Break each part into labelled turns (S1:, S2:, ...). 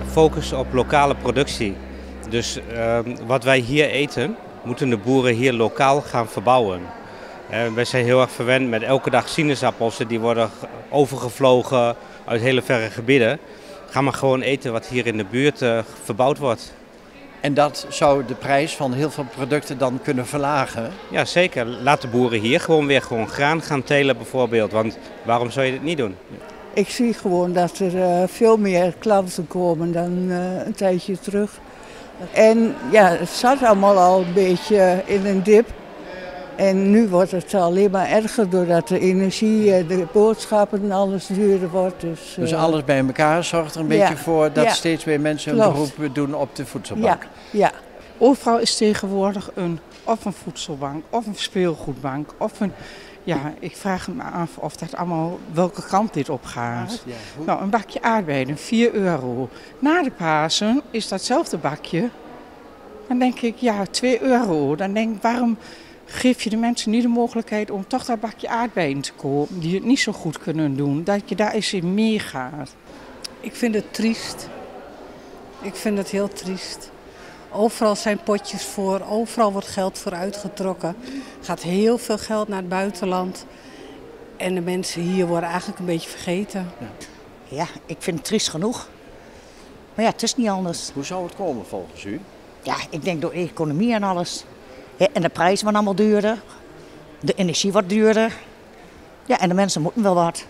S1: focus op lokale productie. Dus wat wij hier eten, moeten de boeren hier lokaal gaan verbouwen. Wij zijn heel erg verwend met elke dag sinaasappels. Die worden overgevlogen uit hele verre gebieden. Ga maar gewoon eten wat hier in de buurt verbouwd wordt.
S2: En dat zou de prijs van heel veel producten dan kunnen verlagen?
S1: Ja, zeker. Laat de boeren hier gewoon graan gaan telen bijvoorbeeld. Want waarom zou je dit niet doen?
S3: Ik zie gewoon dat er veel meer klanten komen dan een tijdje terug. En ja, het zat allemaal al een beetje in een dip. En nu wordt het alleen maar erger doordat de energie, de boodschappen en alles duurder wordt.
S2: Dus alles bij elkaar zorgt er een beetje voor dat steeds meer mensen een beroep doen op de voedselbank.
S3: Ja.
S4: Overal is tegenwoordig of een voedselbank, of een speelgoedbank, of een... Ja, ik vraag me af of dat allemaal, welke kant dit op gaat.
S2: Ja,
S4: nou, een bakje aardbeien, €4. Na de Pasen is datzelfde bakje, dan denk ik, ja, €2. Dan denk ik, waarom geef je de mensen niet de mogelijkheid om toch dat bakje aardbeien te kopen, die het niet zo goed kunnen doen, dat je daar eens in meegaat?
S5: Ik vind het triest. Ik vind het heel triest. Overal zijn potjes voor, overal wordt geld voor uitgetrokken. Er gaat heel veel geld naar het buitenland. En de mensen hier worden eigenlijk een beetje vergeten.
S6: Ja, ik vind het triest genoeg. Maar ja, het is niet anders.
S2: Hoe zou het komen volgens u?
S6: Ja, ik denk door de economie en alles. Ja, en de prijzen worden allemaal duurder. De energie wordt duurder. Ja, en de mensen moeten wel wat.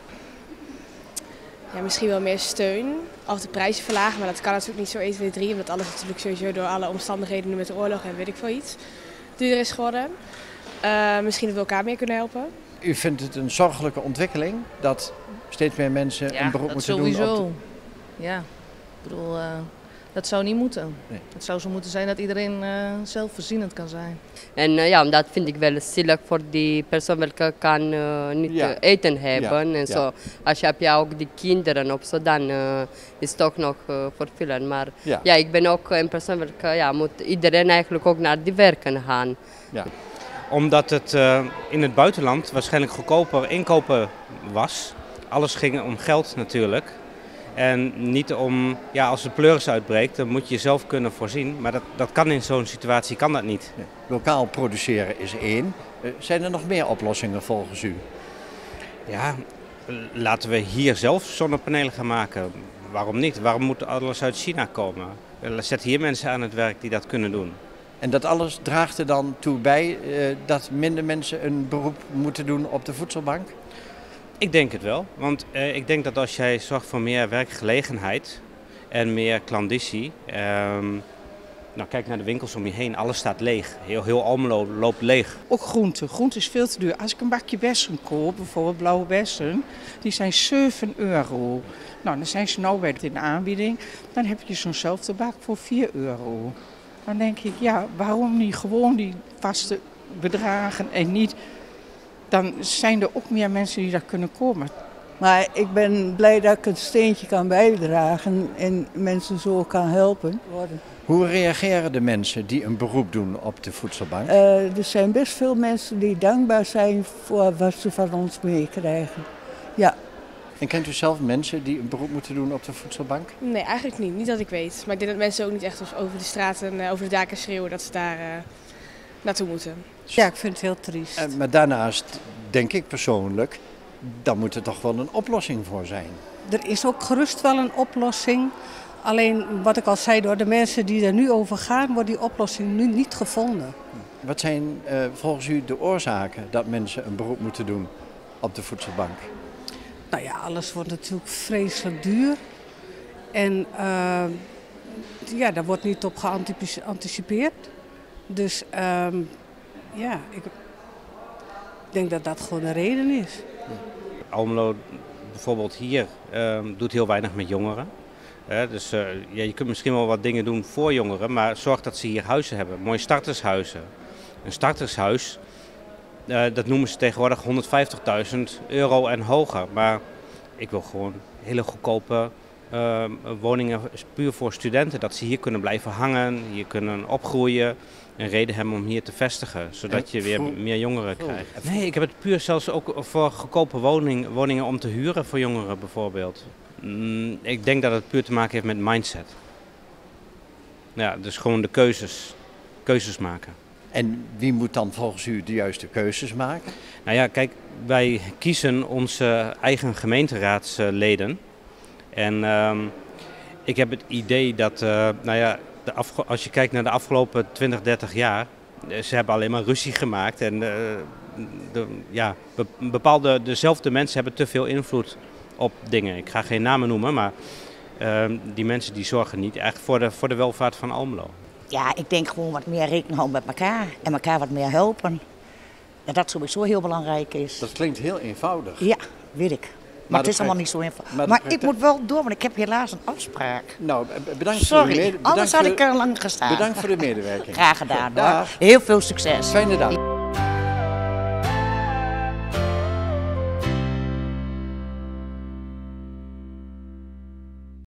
S7: Ja, misschien wel meer steun of de prijzen verlagen, maar dat kan natuurlijk niet zo 1, 2, 3, omdat alles natuurlijk sowieso door alle omstandigheden nu met de oorlog en weet ik veel iets duurder is geworden. Misschien dat we elkaar meer kunnen helpen.
S2: U vindt het een zorgelijke ontwikkeling dat steeds meer mensen een beroep moeten doen?
S8: Ja, ik bedoel, dat zou niet moeten.
S2: Nee.
S8: Het zou zo moeten zijn dat iedereen zelfvoorzienend kan zijn.
S9: En ja, dat vind ik wel zielig voor die persoon welke kan niet eten hebben. En zo. Als je hebt ook die kinderen op zo, dan is het ook nog vervelend. Maar ja, ik ben ook een persoon welke moet iedereen eigenlijk ook naar die werken gaan.
S1: Ja. Omdat het in het buitenland waarschijnlijk goedkoper inkopen was. Alles ging om geld natuurlijk. En niet om, ja, als de pleuris uitbreekt, dan moet je jezelf kunnen voorzien. Maar dat kan in zo'n situatie kan dat niet.
S2: Ja. Lokaal produceren is één. Zijn er nog meer oplossingen volgens u?
S1: Ja, laten we hier zelf zonnepanelen gaan maken. Waarom niet? Waarom moet alles uit China komen? Zet hier mensen aan het werk die dat kunnen doen.
S2: En dat alles draagt er dan toe bij dat minder mensen een beroep moeten doen op de voedselbank?
S1: Ik denk het wel, want ik denk dat als jij zorgt voor meer werkgelegenheid en meer klandizie, nou kijk naar de winkels om je heen, alles staat leeg. Heel Almelo loopt leeg.
S4: Ook groente. Groente is veel te duur. Als ik een bakje bessen koop, bijvoorbeeld blauwe bessen, die zijn €7. Nou, dan zijn ze nou weer in de aanbieding. Dan heb je zo'nzelfde bak voor €4. Dan denk ik, ja, waarom niet gewoon die vaste bedragen en niet... Dan zijn er ook meer mensen die daar kunnen komen.
S3: Maar ik ben blij dat ik een steentje kan bijdragen en mensen zo kan helpen.
S2: Hoe reageren de mensen die een beroep doen op de voedselbank?
S3: Er zijn best veel mensen die dankbaar zijn voor wat ze van ons meekrijgen. Ja.
S2: En kent u zelf mensen die een beroep moeten doen op de voedselbank?
S7: Nee, eigenlijk niet. Niet dat ik weet. Maar ik denk dat mensen ook niet echt over de straten, over de daken schreeuwen dat ze daar naartoe moeten.
S5: Ja, ik vind het heel triest.
S2: Maar daarnaast denk ik persoonlijk, dan moet er toch wel een oplossing voor zijn.
S5: Er is ook gerust wel een oplossing. Alleen wat ik al zei, door de mensen die er nu over gaan, wordt die oplossing nu niet gevonden.
S2: Wat zijn volgens u de oorzaken dat mensen een beroep moeten doen op de voedselbank?
S5: Nou ja, alles wordt natuurlijk vreselijk duur. En ja, daar wordt niet op geanticipeerd. Dus ja, ik denk dat dat gewoon de reden is.
S1: Almelo bijvoorbeeld hier doet heel weinig met jongeren. Dus ja, je kunt misschien wel wat dingen doen voor jongeren, maar zorg dat ze hier huizen hebben. Mooie startershuizen. Een startershuis, dat noemen ze tegenwoordig €150.000 en hoger. Maar ik wil gewoon hele goedkope woningen puur voor studenten. Dat ze hier kunnen blijven hangen, hier kunnen opgroeien. Een reden hebben om hier te vestigen, zodat je weer meer jongeren krijgt. Nee, ik heb het puur zelfs ook voor goedkope woningen om te huren voor jongeren bijvoorbeeld. Ik denk dat het puur te maken heeft met mindset. Ja, dus gewoon de keuzes maken.
S2: En wie moet dan volgens u de juiste keuzes maken?
S1: Nou ja, kijk, wij kiezen onze eigen gemeenteraadsleden. En ik heb het idee dat, als je kijkt naar de afgelopen 20, 30 jaar, ze hebben alleen maar ruzie gemaakt. En dezelfde mensen hebben te veel invloed op dingen. Ik ga geen namen noemen, maar die mensen die zorgen niet echt voor de welvaart van Almelo.
S6: Ja, ik denk gewoon wat meer rekening houden met elkaar en elkaar wat meer helpen. En dat sowieso heel belangrijk is.
S2: Dat klinkt heel eenvoudig.
S6: Ja, weet ik. Maar het is allemaal niet zo eenvoudig. Maar ik moet wel door, want ik heb helaas een afspraak.
S2: Nou, bedankt
S6: Sorry, anders had ik er lang gestaan.
S2: Bedankt voor de medewerking.
S6: Graag gedaan hoor. Heel veel succes.
S2: Fijne dag.